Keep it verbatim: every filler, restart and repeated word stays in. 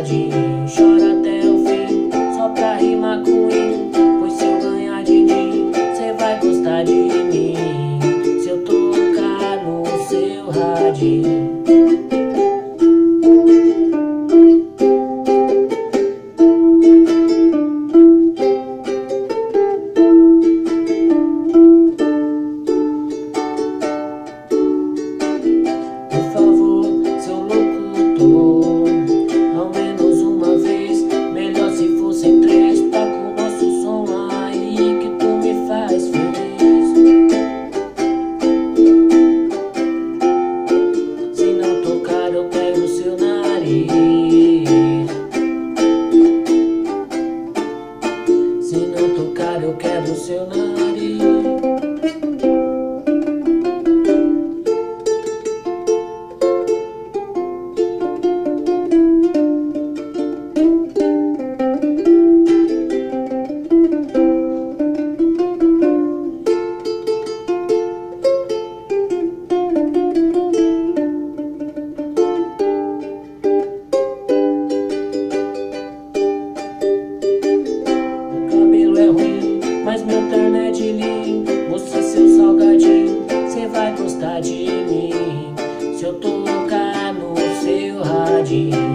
radinho. Chora até o fim, só pra rimar com hino. Pois se eu ganhar din-din, cê vai gostar de mim. Se eu tocar no seu radinho. Ao menos uma vez, melhor se fossem três. Toca o nosso som aí que tu me faz feliz. Se não tocar eu pego seu nariz. Se não tocar eu quebro seu nariz. É ruim, mas meu terno é de linho. Você, seu salgadinho, cê vai gostar de mim. Se eu tocar no seu radinho.